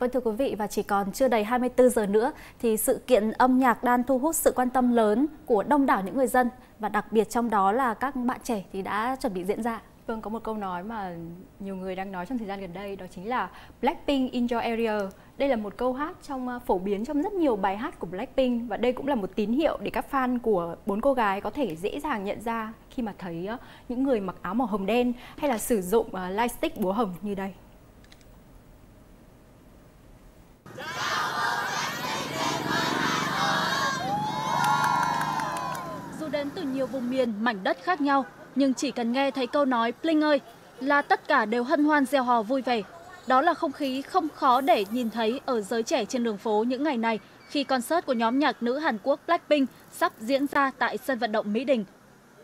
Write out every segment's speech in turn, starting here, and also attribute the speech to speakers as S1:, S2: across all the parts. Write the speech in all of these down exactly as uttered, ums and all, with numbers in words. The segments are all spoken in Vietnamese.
S1: Vâng thưa quý vị, và chỉ còn chưa đầy hai mươi tư giờ nữa thì sự kiện âm nhạc đang thu hút sự quan tâm lớn của đông đảo những người dân, và đặc biệt trong đó là các bạn trẻ thì đã chuẩn bị diễn ra.
S2: Vâng, có một câu nói mà nhiều người đang nói trong thời gian gần đây, đó chính là Blackpink in your area. Đây là một câu hát trong phổ biến trong rất nhiều bài hát của Blackpink, và đây cũng là một tín hiệu để các fan của bốn cô gái có thể dễ dàng nhận ra khi mà thấy những người mặc áo màu hồng đen hay là sử dụng lightstick búa hồng như đây.
S3: Dù đến từ nhiều vùng miền, mảnh đất khác nhau, nhưng chỉ cần nghe thấy câu nói Blink ơi là tất cả đều hân hoan reo hò vui vẻ. Đó là không khí không khó để nhìn thấy ở giới trẻ trên đường phố những ngày này khi concert của nhóm nhạc nữ Hàn Quốc Blackpink sắp diễn ra tại sân vận động Mỹ Đình.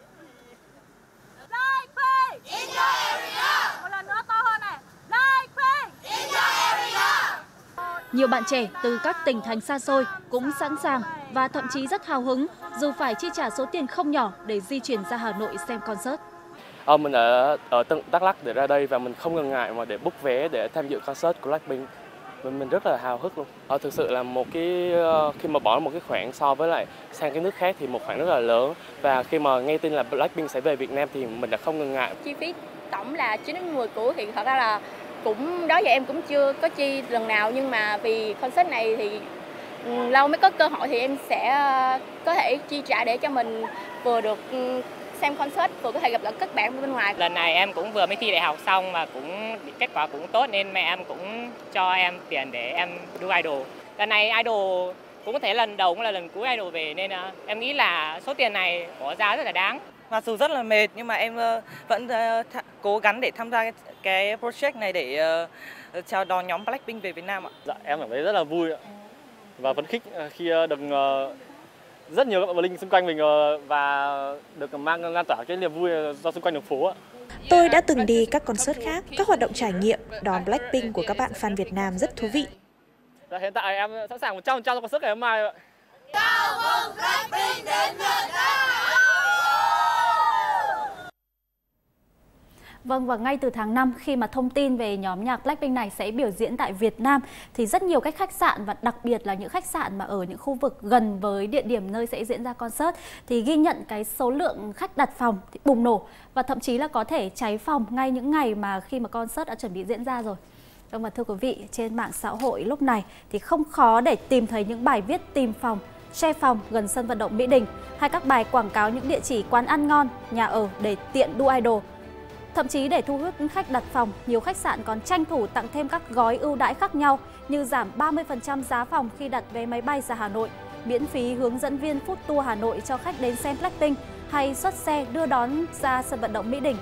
S3: Nhiều bạn trẻ từ các tỉnh thành xa xôi cũng sẵn sàng và thậm chí rất hào hứng dù phải chi trả số tiền không nhỏ để di chuyển ra Hà Nội xem concert.
S4: Ờ, mình ở ở tận Đắk Lắk để ra đây và mình không ngần ngại mà để book vé để tham dự concert của Blackpink. Mình mình rất là hào hức luôn. Ờ, thực sự là một cái khi mà bỏ một cái khoản so với lại sang cái nước khác thì một khoản rất là lớn, và khi mà nghe tin là Blackpink sẽ về Việt Nam thì mình đã không ngần ngại.
S5: Chi phí tổng là chín đến mười củ thì thật ra là cũng đó giờ em cũng chưa có chi lần nào, nhưng mà vì concert này thì lâu mới có cơ hội thì em sẽ có thể chi trả để cho mình vừa được xem concert vừa có thể gặp gỡ các bạn bên ngoài.
S6: Lần này em cũng vừa mới thi đại học xong mà cũng kết quả cũng tốt nên mẹ em cũng cho em tiền để em đu idol. Lần này idol cũng có thể lần đầu cũng là lần cuối idol về nên uh, em nghĩ là số tiền này bỏ ra rất là đáng.
S7: Mặc dù rất là mệt nhưng mà em uh, vẫn uh, cố gắng để tham gia cái, cái project này để uh, chào đón nhóm Blackpink về Việt Nam ạ.
S4: Dạ, em cảm thấy rất là vui ạ, và phấn khích khi được uh, rất nhiều các bạn Linh xung quanh mình và được mang lan tỏa cái niềm vui do xung quanh đường phố ạ.
S8: Tôi đã từng đi các concert khác, các hoạt động trải nghiệm đón Blackpink của các bạn fan Việt Nam rất thú vị.
S4: Dạ, hiện tại em sẵn sàng một trăm phần trăm cho concert ngày hôm nay ạ.
S9: Chào mừng Blackpink đến Việt Nam!
S1: Vâng, và ngay từ tháng năm khi mà thông tin về nhóm nhạc Blackpink này sẽ biểu diễn tại Việt Nam thì rất nhiều các khách sạn, và đặc biệt là những khách sạn mà ở những khu vực gần với địa điểm nơi sẽ diễn ra concert thì ghi nhận cái số lượng khách đặt phòng thì bùng nổ, và thậm chí là có thể cháy phòng ngay những ngày mà khi mà concert đã chuẩn bị diễn ra rồi. Vâng, và thưa quý vị, trên mạng xã hội lúc này thì không khó để tìm thấy những bài viết tìm phòng, share phòng gần sân vận động Mỹ Đình, hay các bài quảng cáo những địa chỉ quán ăn ngon, nhà ở để tiện đu idol. Thậm chí để thu hút khách đặt phòng, nhiều khách sạn còn tranh thủ tặng thêm các gói ưu đãi khác nhau như giảm ba mươi phần trăm giá phòng khi đặt vé máy bay ra Hà Nội, miễn phí hướng dẫn viên food tour Hà Nội cho khách đến xem Blackpink, hay xuất xe đưa đón ra sân vận động Mỹ Đình.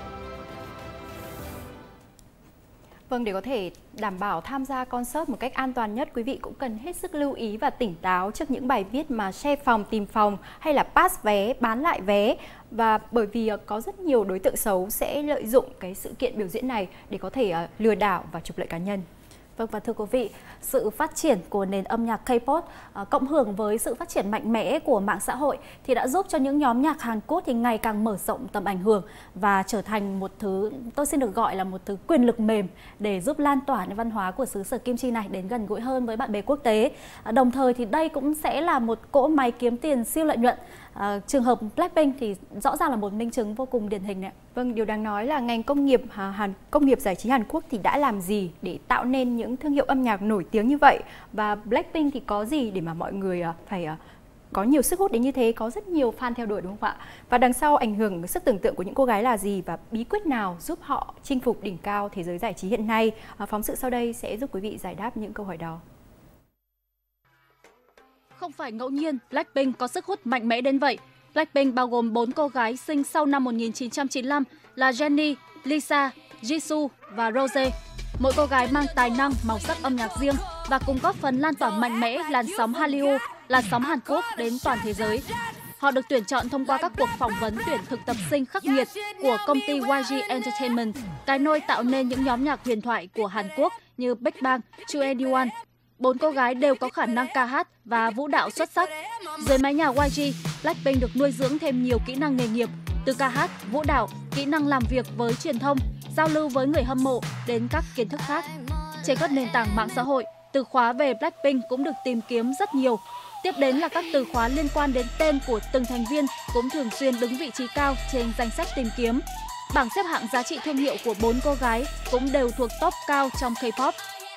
S2: Vâng, để có thể đảm bảo tham gia concert một cách an toàn nhất, quý vị cũng cần hết sức lưu ý và tỉnh táo trước những bài viết mà share phòng, tìm phòng hay là pass vé, bán lại vé. Và bởi vì có rất nhiều đối tượng xấu sẽ lợi dụng cái sự kiện biểu diễn này để có thể lừa đảo và trục lợi cá nhân.
S1: Vâng, và thưa quý vị, sự phát triển của nền âm nhạc K-pop cộng hưởng với sự phát triển mạnh mẽ của mạng xã hội thì đã giúp cho những nhóm nhạc Hàn Quốc thì ngày càng mở rộng tầm ảnh hưởng và trở thành một thứ, tôi xin được gọi là một thứ quyền lực mềm để giúp lan tỏa những văn hóa của xứ sở Kim Chi này đến gần gũi hơn với bạn bè quốc tế. Đồng thời thì đây cũng sẽ là một cỗ máy kiếm tiền siêu lợi nhuận. À, trường hợp Blackpink thì rõ ràng là một minh chứng vô cùng điển hình này.
S2: Vâng, điều đáng nói là ngành công nghiệp Hàn công nghiệp giải trí Hàn Quốc thì đã làm gì để tạo nên những thương hiệu âm nhạc nổi tiếng như vậy, và Blackpink thì có gì để mà mọi người phải có nhiều sức hút đến như thế, có rất nhiều fan theo đuổi đúng không ạ? Và đằng sau ảnh hưởng sức tưởng tượng của những cô gái là gì, và bí quyết nào giúp họ chinh phục đỉnh cao thế giới giải trí hiện nay? À, phóng sự sau đây sẽ giúp quý vị giải đáp những câu hỏi đó.
S3: Không phải ngẫu nhiên Blackpink có sức hút mạnh mẽ đến vậy. Blackpink bao gồm bốn cô gái sinh sau năm một nghìn chín trăm chín mươi lăm là Jennie, Lisa, Jisoo và Rose. Mỗi cô gái mang tài năng, màu sắc âm nhạc riêng và cùng góp phần lan tỏa mạnh mẽ làn sóng Hallyu, làn sóng Hàn Quốc đến toàn thế giới. Họ được tuyển chọn thông qua các cuộc phỏng vấn tuyển thực tập sinh khắc nghiệt của công ty Y G Entertainment, cái nôi tạo nên những nhóm nhạc huyền thoại của Hàn Quốc như Big Bang, hai en i oăn. Bốn cô gái đều có khả năng ca hát và vũ đạo xuất sắc. Dưới mái nhà Y G, Blackpink được nuôi dưỡng thêm nhiều kỹ năng nghề nghiệp, từ ca hát, vũ đạo, kỹ năng làm việc với truyền thông, giao lưu với người hâm mộ đến các kiến thức khác. Trên các nền tảng mạng xã hội, từ khóa về Blackpink cũng được tìm kiếm rất nhiều. Tiếp đến là các từ khóa liên quan đến tên của từng thành viên cũng thường xuyên đứng vị trí cao trên danh sách tìm kiếm. Bảng xếp hạng giá trị thương hiệu của bốn cô gái cũng đều thuộc top cao trong K-pop.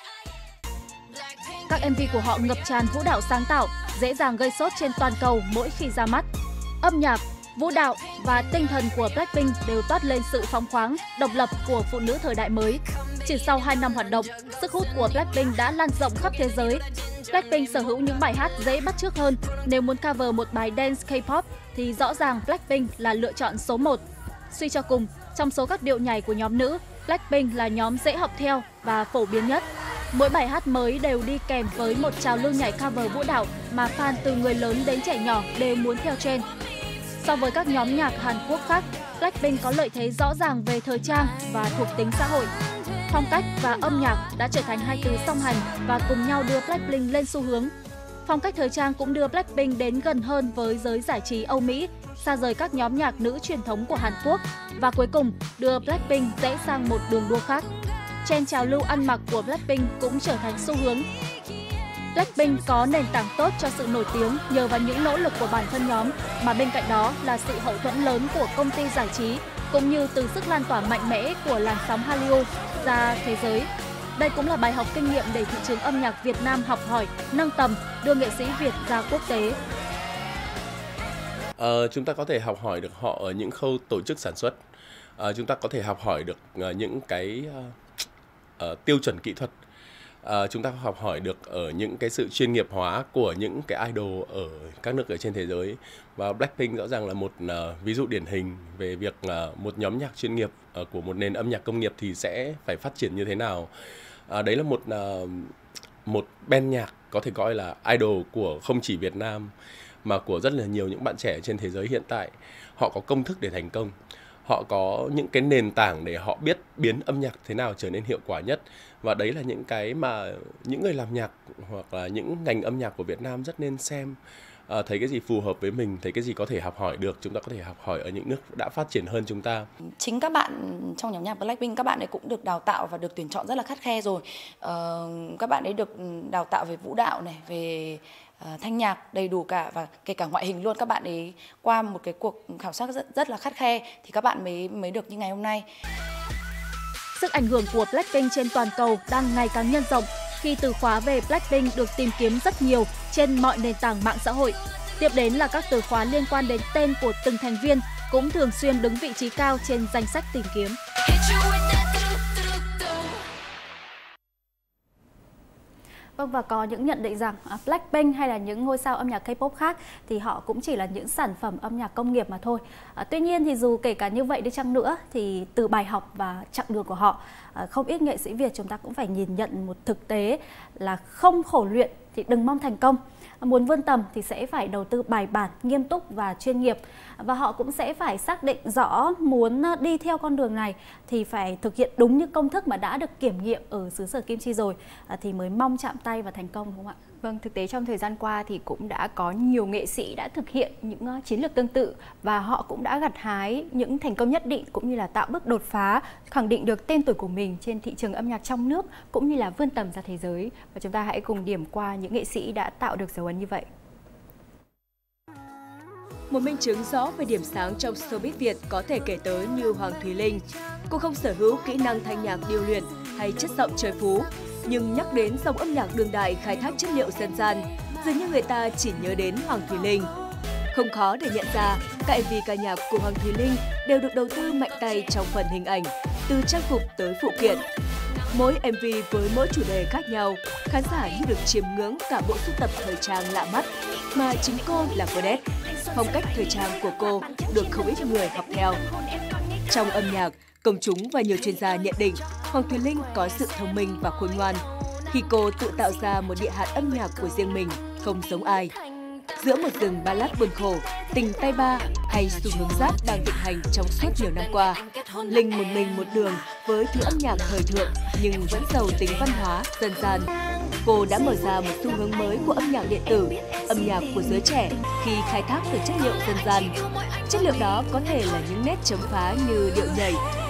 S3: Các em vê của họ ngập tràn vũ đạo sáng tạo, dễ dàng gây sốt trên toàn cầu mỗi khi ra mắt. Âm nhạc, vũ đạo và tinh thần của Blackpink đều toát lên sự phóng khoáng, độc lập của phụ nữ thời đại mới. Chỉ sau hai năm hoạt động, sức hút của Blackpink đã lan rộng khắp thế giới. Blackpink sở hữu những bài hát dễ bắt chước hơn. Nếu muốn cover một bài dance K-pop thì rõ ràng Blackpink là lựa chọn số một. Suy cho cùng, trong số các điệu nhảy của nhóm nữ, Blackpink là nhóm dễ học theo và phổ biến nhất. Mỗi bài hát mới đều đi kèm với một trào lưu nhảy cover vũ đạo mà fan từ người lớn đến trẻ nhỏ đều muốn theo trend. So với các nhóm nhạc Hàn Quốc khác, Blackpink có lợi thế rõ ràng về thời trang và thuộc tính xã hội. Phong cách và âm nhạc đã trở thành hai từ song hành và cùng nhau đưa Blackpink lên xu hướng. Phong cách thời trang cũng đưa Blackpink đến gần hơn với giới giải trí Âu Mỹ, xa rời các nhóm nhạc nữ truyền thống của Hàn Quốc và cuối cùng đưa Blackpink rẽ sang một đường đua khác. Trend trào lưu ăn mặc của Blackpink cũng trở thành xu hướng. Blackpink có nền tảng tốt cho sự nổi tiếng nhờ vào những nỗ lực của bản thân nhóm, mà bên cạnh đó là sự hậu thuẫn lớn của công ty giải trí, cũng như từ sức lan tỏa mạnh mẽ của làn sóng Hallyu ra thế giới. Đây cũng là bài học kinh nghiệm để thị trường âm nhạc Việt Nam học hỏi, nâng tầm, đưa nghệ sĩ Việt ra quốc tế.
S10: Ờ, chúng ta có thể học hỏi được họ ở những khâu tổ chức sản xuất. Ờ, chúng ta có thể học hỏi được uh, những cái uh, uh, tiêu chuẩn kỹ thuật. Uh, chúng ta học hỏi được ở những cái sự chuyên nghiệp hóa của những cái idol ở các nước ở trên thế giới. Và Blackpink rõ ràng là một uh, ví dụ điển hình về việc uh, một nhóm nhạc chuyên nghiệp uh, của một nền âm nhạc công nghiệp thì sẽ phải phát triển như thế nào. Uh, đấy là một uh, một band nhạc có thể gọi là idol của không chỉ Việt Nam mà của rất là nhiều những bạn trẻ trên thế giới hiện tại. Họ có công thức để thành công. Họ có những cái nền tảng để họ biết biến âm nhạc thế nào trở nên hiệu quả nhất. Và đấy là những cái mà những người làm nhạc hoặc là những ngành âm nhạc của Việt Nam rất nên xem. À, thấy cái gì phù hợp với mình, thấy cái gì có thể học hỏi được, chúng ta có thể học hỏi ở những nước đã phát triển hơn chúng ta.
S11: Chính các bạn trong nhóm nhạc Blackpink, các bạn ấy cũng được đào tạo và được tuyển chọn rất là khắt khe rồi. Ờ, các bạn ấy được đào tạo về vũ đạo này, về uh, thanh nhạc đầy đủ cả và kể cả ngoại hình luôn. Các bạn ấy qua một cái cuộc khảo sát rất, rất là khắt khe thì các bạn mới mới được như ngày hôm nay.
S3: Sức ảnh hưởng của Blackpink trên toàn cầu đang ngày càng nhân rộng khi từ khóa về Blackpink được tìm kiếm rất nhiều trên mọi nền tảng mạng xã hội. Tiếp đến là các từ khóa liên quan đến tên của từng thành viên cũng thường xuyên đứng vị trí cao trên danh sách tìm kiếm.
S1: Vâng, và có những nhận định rằng Blackpink hay là những ngôi sao âm nhạc K-pop khác thì họ cũng chỉ là những sản phẩm âm nhạc công nghiệp mà thôi. À, tuy nhiên thì dù kể cả như vậy đi chăng nữa thì từ bài học và chặng đường của họ, à, không ít nghệ sĩ Việt chúng ta cũng phải nhìn nhận một thực tế là không khổ luyện thì đừng mong thành công. Muốn vươn tầm thì sẽ phải đầu tư bài bản, nghiêm túc và chuyên nghiệp. Và họ cũng sẽ phải xác định rõ muốn đi theo con đường này thì phải thực hiện đúng những công thức mà đã được kiểm nghiệm ở xứ sở Kim Chi rồi, thì mới mong chạm tay và thành công, đúng không ạ?
S2: Vâng, thực tế trong thời gian qua thì cũng đã có nhiều nghệ sĩ đã thực hiện những chiến lược tương tự và họ cũng đã gặt hái những thành công nhất định cũng như là tạo bước đột phá, khẳng định được tên tuổi của mình trên thị trường âm nhạc trong nước cũng như là vươn tầm ra thế giới. Và chúng ta hãy cùng điểm qua những nghệ sĩ đã tạo được dấu ấn như vậy.
S12: Một minh chứng rõ về điểm sáng trong showbiz Việt có thể kể tới như Hoàng Thùy Linh. Cô không sở hữu kỹ năng thanh nhạc điêu luyện hay chất giọng trời phú, nhưng nhắc đến dòng âm nhạc đương đại khai thác chất liệu dân gian, dường như người ta chỉ nhớ đến Hoàng Thùy Linh. Không khó để nhận ra, các em vê ca nhạc của Hoàng Thùy Linh đều được đầu tư mạnh tay trong phần hình ảnh, từ trang phục tới phụ kiện. Mỗi em vê với mỗi chủ đề khác nhau, khán giả như được chiêm ngưỡng cả bộ sưu tập thời trang lạ mắt, mà chính cô là vedette. Phong cách thời trang của cô được không ít người học theo. Trong âm nhạc, công chúng và nhiều chuyên gia nhận định Hoàng Thùy Linh có sự thông minh và khôn ngoan khi cô tự tạo ra một địa hạt âm nhạc của riêng mình, không giống ai. Giữa một rừng ballad buồn khổ, tình tay ba hay xu hướng rap đang thịnh hành trong suốt nhiều năm qua, Linh một mình một đường với thứ âm nhạc thời thượng nhưng vẫn giàu tính văn hóa, dân gian. Cô đã mở ra một xu hướng mới của âm nhạc điện tử, âm nhạc của giới trẻ khi khai thác từ chất liệu dân gian. Chất liệu đó có thể là những nét chấm phá như điệu nhảy,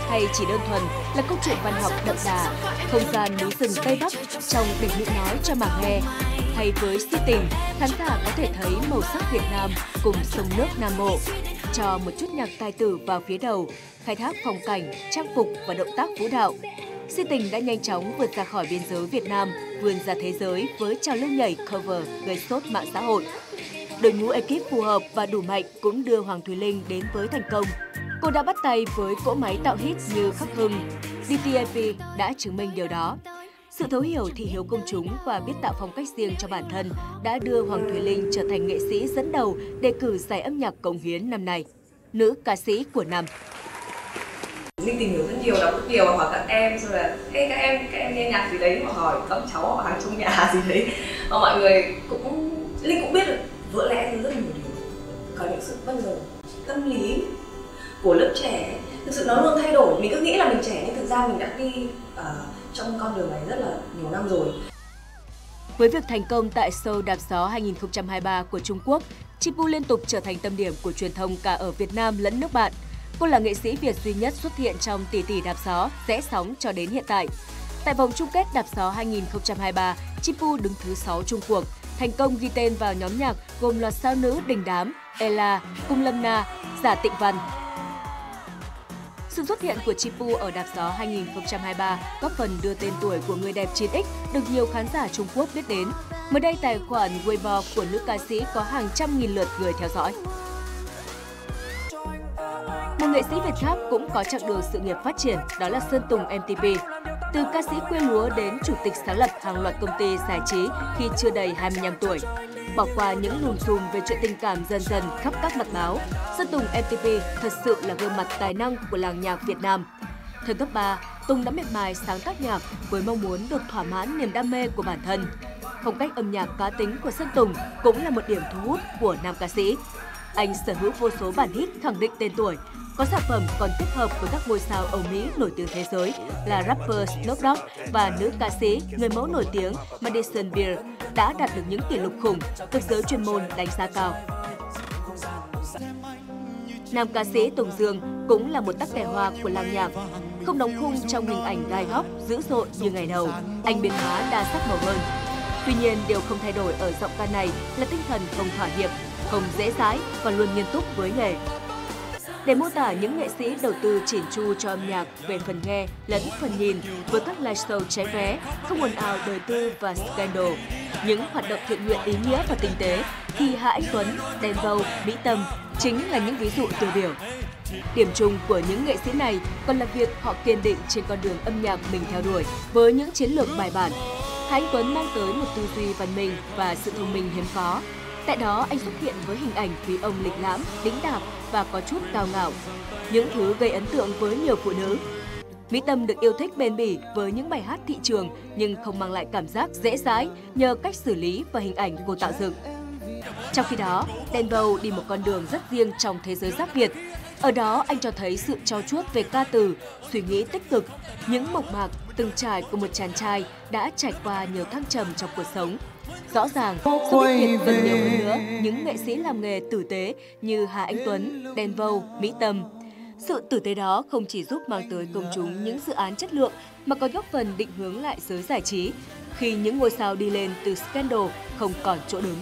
S12: hay chỉ đơn thuần là câu chuyện văn học đậm đà, không gian núi rừng Tây Bắc trong để nữ nói cho mà nghe. Hay với Si Tình, khán giả có thể thấy màu sắc Việt Nam cùng sông nước Nam Bộ. Cho một chút nhạc tài tử vào phía đầu, khai thác phong cảnh, trang phục và động tác vũ đạo. Si Tình đã nhanh chóng vượt ra khỏi biên giới Việt Nam, vươn ra thế giới với trào lưu nhảy cover gây sốt mạng xã hội. Đội ngũ ekip phù hợp và đủ mạnh cũng đưa Hoàng Thùy Linh đến với thành công. Cô đã bắt tay với cỗ máy tạo hit như Khắc Hưng. đê tê a pê đã chứng minh điều đó. Sự thấu hiểu thị hiếu công chúng và biết tạo phong cách riêng cho bản thân đã đưa Hoàng Thùy Linh trở thành nghệ sĩ dẫn đầu đề cử giải âm nhạc cống hiến năm nay. Nữ ca sĩ của năm.
S13: Linh tìm hiểu rất nhiều, đọc rất nhiều và hỏi các em rồi là hey, các em các em nghe nhạc gì đấy, họ hỏi các cháu họ hàng trong nhà gì đấy, và mọi người cũng Linh cũng biết được vỡ lẽ rất nhiều điều, có những sự bất ngờ tâm lý của lớp trẻ, thực sự nó luôn thay đổi. Mình cứ nghĩ là mình trẻ nhưng thực ra mình đã đi uh, trong con đường này rất là nhiều năm rồi.
S12: Với việc thành công tại show Đạp Gió hai không hai ba của Trung Quốc, Chipu liên tục trở thành tâm điểm của truyền thông cả ở Việt Nam lẫn nước bạn. Cô là nghệ sĩ Việt duy nhất xuất hiện trong Tỷ Tỷ Đạp Gió rẽ sóng cho đến hiện tại. Tại vòng chung kết Đạp Gió hai không hai ba, Chipu đứng thứ sáu chung cuộc, thành công ghi tên vào nhóm nhạc gồm loạt sao nữ đình đám Ella, Cung Lâm Na, Giả Tịnh Văn. Sự xuất hiện của Chipu ở Đạp Gió hai không hai ba góp phần đưa tên tuổi của người đẹp chín x được nhiều khán giả Trung Quốc biết đến. Mới đây, tài khoản Weibo của nữ ca sĩ có hàng trăm nghìn lượt người theo dõi. Một nghệ sĩ Việt khác cũng có chặng đường sự nghiệp phát triển, đó là Sơn Tùng em tê pê. Từ ca sĩ quê lúa đến chủ tịch sáng lập hàng loạt công ty giải trí khi chưa đầy hai mươi lăm tuổi. Bỏ qua những lùm xùm về chuyện tình cảm dần dần khắp các mặt báo, Sơn Tùng em tê pê thật sự là gương mặt tài năng của làng nhạc Việt Nam. Thời cấp ba, Tùng đã miệt mài sáng tác nhạc với mong muốn được thỏa mãn niềm đam mê của bản thân. Phong cách âm nhạc cá tính của Sơn Tùng cũng là một điểm thu hút của nam ca sĩ. Anh sở hữu vô số bản hit khẳng định tên tuổi, có sản phẩm còn kết hợp với các ngôi sao Âu Mỹ nổi tiếng thế giới là rapper Snoop Dogg và nữ ca sĩ, người mẫu nổi tiếng Madison Beer đã đạt được những kỷ lục khủng, được giới chuyên môn đánh giá cao. Nam ca sĩ Tùng Dương cũng là một tắc kè hoa của làng nhạc. Không đóng khung trong hình ảnh gai góc, dữ dội như ngày đầu, anh biến hóa đa sắc màu hơn. Tuy nhiên, điều không thay đổi ở giọng ca này là tinh thần không thỏa hiệp, không dễ dãi và luôn nghiêm túc với nghề. Để mô tả những nghệ sĩ đầu tư chỉn chu cho âm nhạc về phần nghe lẫn phần nhìn với các live show cháy vé, không ồn ào đời tư và scandal, những hoạt động thiện nguyện ý nghĩa và tinh tế, thì Hà Anh Tuấn, Đen Vâu, Mỹ Tâm chính là những ví dụ tiêu biểu. Điểm chung của những nghệ sĩ này còn là việc họ kiên định trên con đường âm nhạc mình theo đuổi với những chiến lược bài bản. Hà Anh Tuấn mang tới một tư duy văn minh và sự thông minh hiếm có. Tại đó, anh xuất hiện với hình ảnh quý ông lịch lãm, đĩnh đạc và có chút cao ngạo, những thứ gây ấn tượng với nhiều phụ nữ. Mỹ Tâm được yêu thích bền bỉ với những bài hát thị trường nhưng không mang lại cảm giác dễ dãi nhờ cách xử lý và hình ảnh cô tạo dựng. Trong khi đó, Đen Vâu đi một con đường rất riêng trong thế giới rap Việt. Ở đó, anh cho thấy sự trau chuốt về ca từ, suy nghĩ tích cực, những mộc mạc, từng trải của một chàng trai đã trải qua nhiều thăng trầm trong cuộc sống. Rõ ràng, showbiz Việt cần nhiều hơn nữa những nghệ sĩ làm nghề tử tế như Hà Anh Tuấn, Đen Vâu, Mỹ Tâm. Sự tử tế đó không chỉ giúp mang tới công chúng những dự án chất lượng mà còn góp phần định hướng lại giới giải trí khi những ngôi sao đi lên từ scandal không còn chỗ đứng.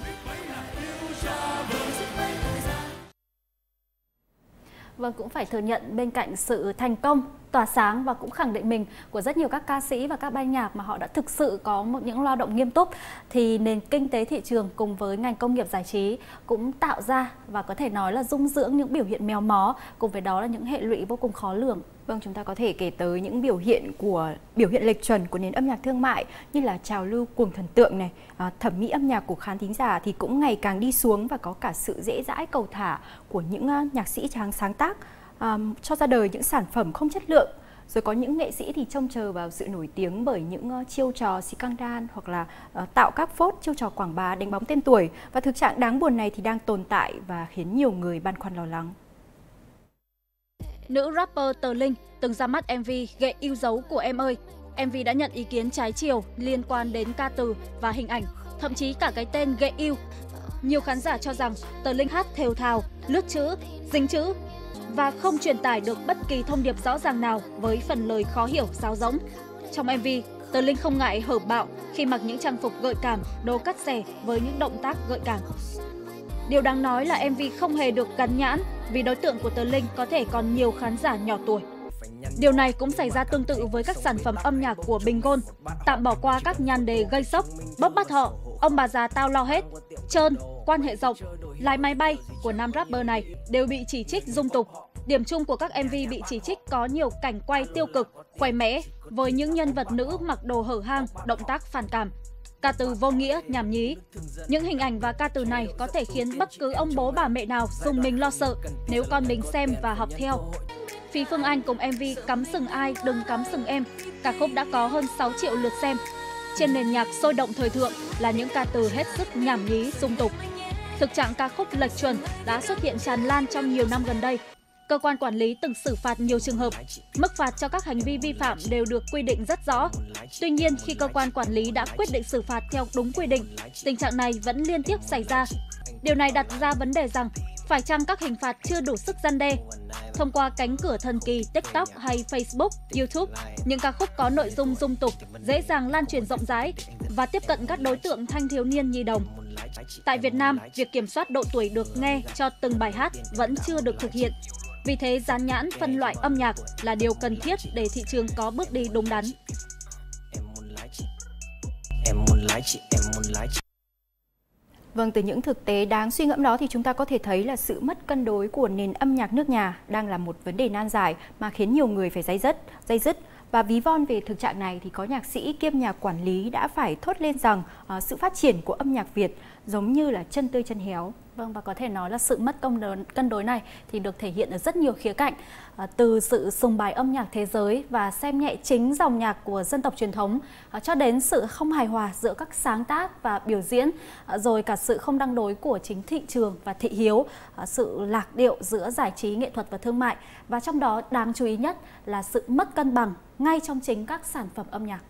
S1: Vâng, cũng phải thừa nhận bên cạnh sự thành công, tỏa sáng và cũng khẳng định mình của rất nhiều các ca sĩ và các ban nhạc mà họ đã thực sự có một những lao động nghiêm túc, thì nền kinh tế thị trường cùng với ngành công nghiệp giải trí cũng tạo ra và có thể nói là dung dưỡng những biểu hiện méo mó, cùng với đó là những hệ lụy vô cùng khó lường.
S2: Vâng, chúng ta có thể kể tới những biểu hiện của biểu hiện lệch chuẩn của nền âm nhạc thương mại như là trào lưu cuồng thần tượng này, à, thẩm mỹ âm nhạc của khán thính giả thì cũng ngày càng đi xuống và có cả sự dễ dãi cầu thả của những uh, nhạc sĩ sáng sáng tác uh, cho ra đời những sản phẩm không chất lượng. Rồi có những nghệ sĩ thì trông chờ vào sự nổi tiếng bởi những uh, chiêu trò scandal hoặc là uh, tạo các phốt chiêu trò quảng bá đánh bóng tên tuổi, và thực trạng đáng buồn này thì đang tồn tại và khiến nhiều người băn khoăn lo lắng.
S3: Nữ rapper Tờ Linh từng ra mắt em vê Ghệ Yêu Dấu của Em Ơi. em vê đã nhận ý kiến trái chiều liên quan đến ca từ và hình ảnh, thậm chí cả cái tên Ghệ Yêu. Nhiều khán giả cho rằng Tờ Linh hát thều thào, lướt chữ, dính chữ. và không truyền tải được bất kỳ thông điệp rõ ràng nào với phần lời khó hiểu sáo rỗng. Trong em vê, Tờ Linh không ngại hở bạo khi mặc những trang phục gợi cảm, đồ cắt xẻ với những động tác gợi cảm. Điều đáng nói là em vê không hề được gắn nhãn vì đối tượng của Tờ Linh có thể còn nhiều khán giả nhỏ tuổi. Điều này cũng xảy ra tương tự với các sản phẩm âm nhạc của Bình Gôn, tạm bỏ qua các nhan đề gây sốc, bốc bắt họ, ông bà già tao lo hết, trơn, quan hệ rộng, lái máy bay của nam rapper này đều bị chỉ trích dung tục. Điểm chung của các em vê bị chỉ trích có nhiều cảnh quay tiêu cực, khoe mẽ với những nhân vật nữ mặc đồ hở hang, động tác phản cảm. Ca từ vô nghĩa, nhảm nhí. Những hình ảnh và ca từ này có thể khiến bất cứ ông bố bà mẹ nào dùng mình lo sợ nếu con mình xem và học theo. Phí Phương Anh cùng em vê Cắm Sừng Ai Đừng Cắm Sừng Em, ca khúc đã có hơn sáu triệu lượt xem. Trên nền nhạc sôi động thời thượng là những ca từ hết sức nhảm nhí, dung tục. Thực trạng ca khúc lệch chuẩn đã xuất hiện tràn lan trong nhiều năm gần đây. Cơ quan quản lý từng xử phạt nhiều trường hợp. Mức phạt cho các hành vi vi phạm đều được quy định rất rõ. Tuy nhiên, khi cơ quan quản lý đã quyết định xử phạt theo đúng quy định, tình trạng này vẫn liên tiếp xảy ra. Điều này đặt ra vấn đề rằng, phải chăng các hình phạt chưa đủ sức răn đe? Thông qua cánh cửa thần kỳ TikTok hay Facebook, YouTube, những ca khúc có nội dung dung tục dễ dàng lan truyền rộng rãi và tiếp cận các đối tượng thanh thiếu niên nhi đồng. Tại Việt Nam, việc kiểm soát độ tuổi được nghe cho từng bài hát vẫn chưa được thực hiện. Vì thế, dán nhãn phân loại âm nhạc là điều cần thiết để thị trường có bước đi đúng đắn.
S2: Vâng, từ những thực tế đáng suy ngẫm đó thì chúng ta có thể thấy là sự mất cân đối của nền âm nhạc nước nhà đang là một vấn đề nan giải mà khiến nhiều người phải day dứt, day dứt. Và ví von về thực trạng này thì có nhạc sĩ kiêm nhà quản lý đã phải thốt lên rằng uh, sự phát triển của âm nhạc Việt giống như là chân tươi chân héo.
S1: Vâng, và có thể nói là sự mất công đối, cân đối này thì được thể hiện ở rất nhiều khía cạnh, à, từ sự sùng bái âm nhạc thế giới và xem nhẹ chính dòng nhạc của dân tộc truyền thống, à, cho đến sự không hài hòa giữa các sáng tác và biểu diễn, à, rồi cả sự không đăng đối của chính thị trường và thị hiếu, à, sự lạc điệu giữa giải trí, nghệ thuật và thương mại, và trong đó đáng chú ý nhất là sự mất cân bằng ngay trong chính các sản phẩm âm nhạc.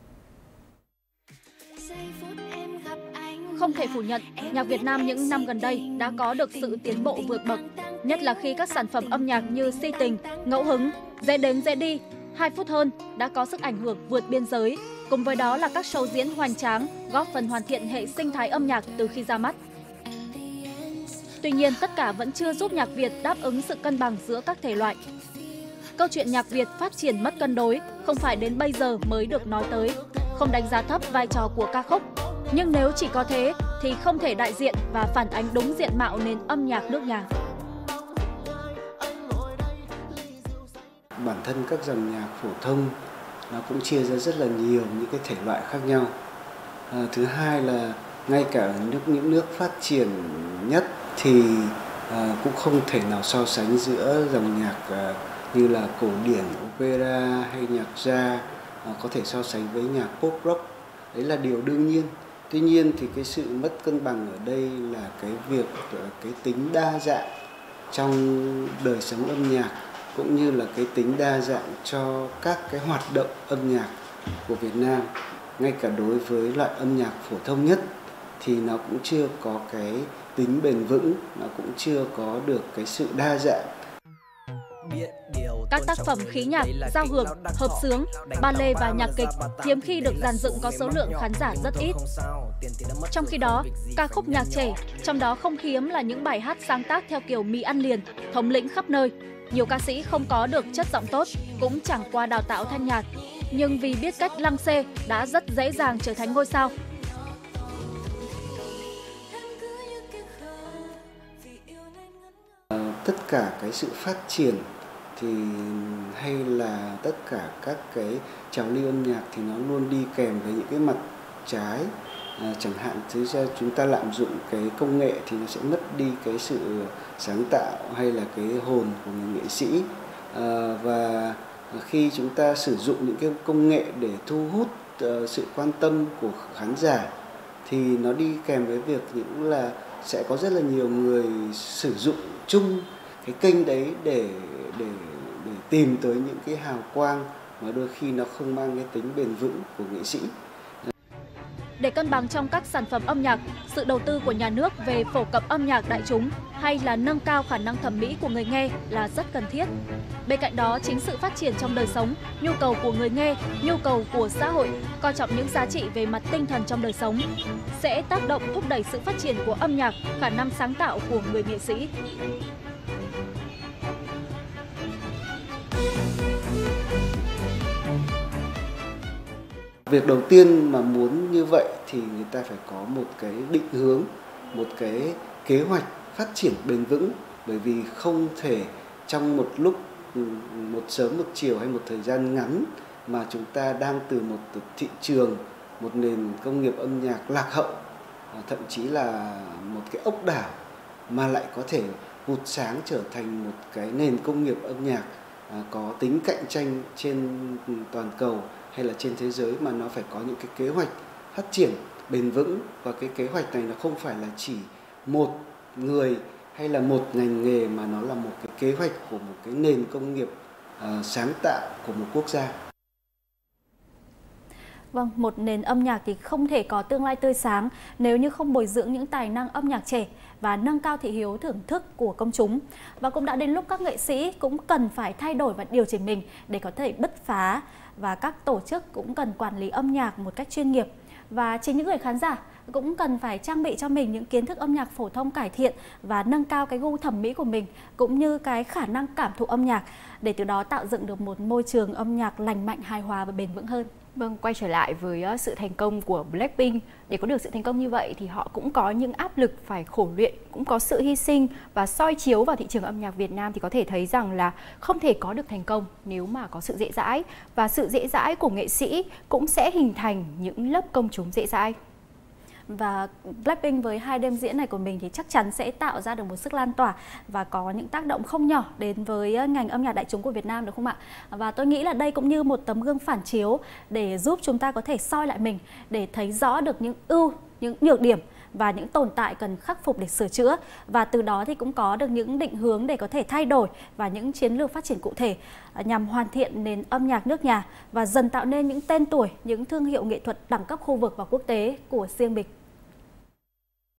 S3: Không thể phủ nhận, nhạc Việt Nam những năm gần đây đã có được sự tiến bộ vượt bậc, nhất là khi các sản phẩm âm nhạc như Si Tình, Ngẫu Hứng, Dễ Đến Dễ Đi, Hai Phút Hơn đã có sức ảnh hưởng vượt biên giới. Cùng với đó là các show diễn hoành tráng, góp phần hoàn thiện hệ sinh thái âm nhạc từ khi ra mắt. Tuy nhiên, tất cả vẫn chưa giúp nhạc Việt đáp ứng sự cân bằng giữa các thể loại. Câu chuyện nhạc Việt phát triển mất cân đối không phải đến bây giờ mới được nói tới, không đánh giá thấp vai trò của ca khúc. Nhưng nếu chỉ có thế thì không thể đại diện và phản ánh đúng diện mạo nền âm nhạc nước nhà.
S14: Bản thân các dòng nhạc phổ thông nó cũng chia ra rất là nhiều những cái thể loại khác nhau. À, thứ hai là ngay cả ở nước những nước phát triển nhất thì à, cũng không thể nào so sánh giữa dòng nhạc à, như là cổ điển, opera hay nhạc jazz à, có thể so sánh với nhạc pop rock. Đấy là điều đương nhiên. Tuy nhiên thì cái sự mất cân bằng ở đây là cái việc cái tính đa dạng trong đời sống âm nhạc, cũng như là cái tính đa dạng cho các cái hoạt động âm nhạc của Việt Nam. Ngay cả đối với loại âm nhạc phổ thông nhất thì nó cũng chưa có cái tính bền vững, nó cũng chưa có được cái sự đa dạng.
S3: Các tác phẩm khí nhạc, giao hưởng, hợp xướng, ballet và nhạc kịch hiếm khi được dàn dựng có số lượng khán giả rất ít. Trong khi đó, ca khúc nhạc trẻ, trong đó không hiếm là những bài hát sáng tác theo kiểu mì ăn liền, thống lĩnh khắp nơi. Nhiều ca sĩ không có được chất giọng tốt, cũng chẳng qua đào tạo thanh nhạc, nhưng vì biết cách lăng xê đã rất dễ dàng trở thành ngôi sao.
S14: Tất cả cái sự phát triển thì hay là tất cả các cái trào lưu âm nhạc thì nó luôn đi kèm với những cái mặt trái. À, chẳng hạn thứ ra chúng ta lạm dụng cái công nghệ thì nó sẽ mất đi cái sự sáng tạo hay là cái hồn của người nghệ sĩ. À, và khi chúng ta sử dụng những cái công nghệ để thu hút uh, sự quan tâm của khán giả thì nó đi kèm với việc những là sẽ có rất là nhiều người sử dụng chung cái kênh đấy để để để tìm tới những cái hào quang mà đôi khi nó không mang cái tính bền vững của nghệ sĩ.
S3: Để cân bằng trong các sản phẩm âm nhạc, sự đầu tư của nhà nước về phổ cập âm nhạc đại chúng hay là nâng cao khả năng thẩm mỹ của người nghe là rất cần thiết. Bên cạnh đó, chính sự phát triển trong đời sống, nhu cầu của người nghe, nhu cầu của xã hội, coi trọng những giá trị về mặt tinh thần trong đời sống sẽ tác động thúc đẩy sự phát triển của âm nhạc, khả năng sáng tạo của người nghệ sĩ.
S14: Việc đầu tiên mà muốn như vậy thì người ta phải có một cái định hướng, một cái kế hoạch phát triển bền vững, bởi vì không thể trong một lúc, một sớm một chiều hay một thời gian ngắn mà chúng ta đang từ một thị trường, một nền công nghiệp âm nhạc lạc hậu, thậm chí là một cái ốc đảo mà lại có thể vụt sáng trở thành một cái nền công nghiệp âm nhạc có tính cạnh tranh trên toàn cầu hay là trên thế giới, mà nó phải có những cái kế hoạch phát triển bền vững. Và cái kế hoạch này nó không phải là chỉ một người hay là một ngành nghề, mà nó là một cái kế hoạch của một cái nền công nghiệp uh, sáng tạo của một quốc gia.
S1: Vâng, một nền âm nhạc thì không thể có tương lai tươi sáng nếu như không bồi dưỡng những tài năng âm nhạc trẻ và nâng cao thị hiếu thưởng thức của công chúng. Và cũng đã đến lúc các nghệ sĩ cũng cần phải thay đổi và điều chỉnh mình để có thể bứt phá, và các tổ chức cũng cần quản lý âm nhạc một cách chuyên nghiệp. Và chính những người khán giả cũng cần phải trang bị cho mình những kiến thức âm nhạc phổ thông cải thiện và nâng cao cái gu thẩm mỹ của mình, cũng như cái khả năng cảm thụ âm nhạc, để từ đó tạo dựng được một môi trường âm nhạc lành mạnh, hài hòa và bền vững hơn.
S2: Vâng, quay trở lại với sự thành công của Blackpink. Để có được sự thành công như vậy thì họ cũng có những áp lực phải khổ luyện, cũng có sự hy sinh, và soi chiếu vào thị trường âm nhạc Việt Nam thì có thể thấy rằng là không thể có được thành công nếu mà có sự dễ dãi. Và sự dễ dãi của nghệ sĩ cũng sẽ hình thành những lớp công chúng dễ dãi.
S1: Và Blackpink với hai đêm diễn này của mình thì chắc chắn sẽ tạo ra được một sức lan tỏa và có những tác động không nhỏ đến với ngành âm nhạc đại chúng của Việt Nam, được không ạ? Và tôi nghĩ là đây cũng như một tấm gương phản chiếu để giúp chúng ta có thể soi lại mình, để thấy rõ được những ưu, những nhược điểm và những tồn tại cần khắc phục để sửa chữa, và từ đó thì cũng có được những định hướng để có thể thay đổi và những chiến lược phát triển cụ thể nhằm hoàn thiện nền âm nhạc nước nhà và dần tạo nên những tên tuổi, những thương hiệu nghệ thuật đẳng cấp khu vực và quốc tế của riêng mình.